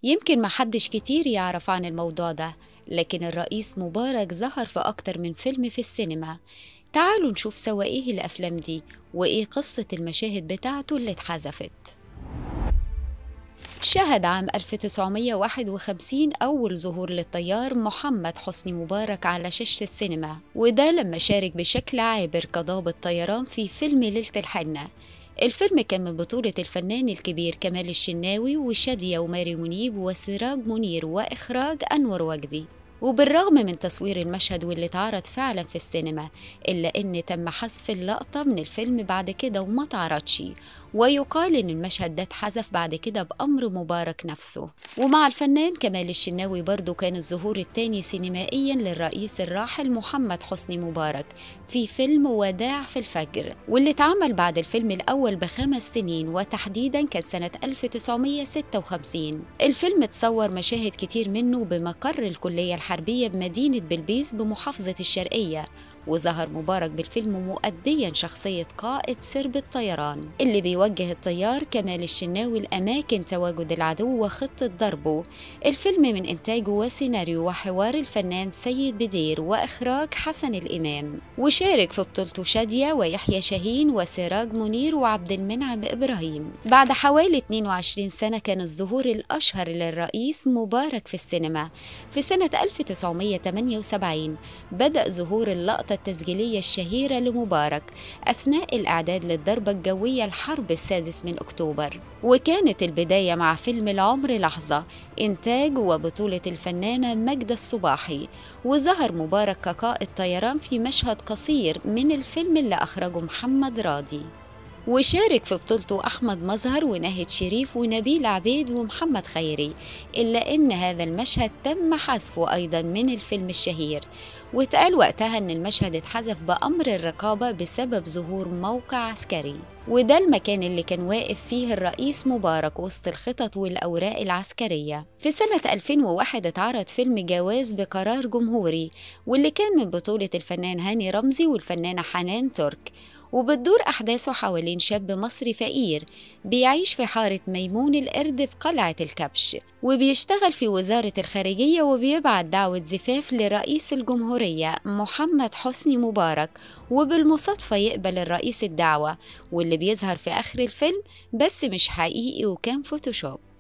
يمكن محدش كتير يعرف عن الموضوع ده، لكن الرئيس مبارك ظهر في أكتر من فيلم في السينما. تعالوا نشوف سوا إيه الأفلام دي وإيه قصة المشاهد بتاعته اللي اتحذفت. شهد عام 1951 أول ظهور للطيار محمد حسني مبارك على شاشة السينما، وده لما شارك بشكل عابر كضابط طيران في فيلم ليلة الحنة. الفيلم كان من بطولة الفنان الكبير كمال الشناوي وشادية وماري منيب وسراج منير وإخراج أنور وجدي. وبالرغم من تصوير المشهد واللي اتعرض فعلا في السينما، إلا إن تم حذف اللقطة من الفيلم بعد كده وما اتعرضش، ويقال إن المشهد ده اتحذف بعد كده بأمر مبارك نفسه. ومع الفنان كمال الشناوي برضو كان الظهور الثاني سينمائيا للرئيس الراحل محمد حسني مبارك في فيلم وداع في الفجر، واللي اتعمل بعد الفيلم الأول بخمس سنين، وتحديدا كان سنة 1956. الفيلم اتصور مشاهد كتير منه بمقر الكلية الحربية بمدينة بلبيس بمحافظة الشرقية، وظهر مبارك بالفيلم مؤديا شخصية قائد سرب الطيران اللي بيوجه الطيار كمال الشناوي لأماكن تواجد العدو وخطة ضربه. الفيلم من إنتاجه وسيناريو وحوار الفنان سيد بدير وإخراج حسن الإمام، وشارك في بطولته شادية ويحيى شاهين وسراج منير وعبد المنعم إبراهيم. بعد حوالي 22 سنة كان الظهور الأشهر للرئيس مبارك في السينما. في سنة 1978 بدأ ظهور اللقطة التسجيلية الشهيرة لمبارك أثناء الإعداد للضربة الجوية الحرب السادس من أكتوبر، وكانت البداية مع فيلم العمر لحظة إنتاج وبطولة الفنانة ماجدة الصباحي. وظهر مبارك كقائد طيران في مشهد قصير من الفيلم اللي أخرجه محمد راضي، وشارك في بطولته أحمد مظهر وناهد شريف ونبيل عبيد ومحمد خيري، إلا إن هذا المشهد تم حذفه أيضا من الفيلم الشهير، واتقال وقتها إن المشهد اتحذف بأمر الرقابة بسبب ظهور موقع عسكري، وده المكان اللي كان واقف فيه الرئيس مبارك وسط الخطط والأوراق العسكرية. في سنة 2001 اتعرض فيلم جواز بقرار جمهوري، واللي كان من بطولة الفنان هاني رمزي والفنانة حنان ترك، وبتدور أحداثه حوالين شاب مصري فقير بيعيش في حارة ميمون القرد بقلعة الكبش، وبيشتغل في وزارة الخارجية، وبيبعت دعوة زفاف لرئيس الجمهورية محمد حسني مبارك، وبالمصادفة يقبل الرئيس الدعوة، واللي بيظهر في آخر الفيلم بس مش حقيقي وكان فوتوشوب.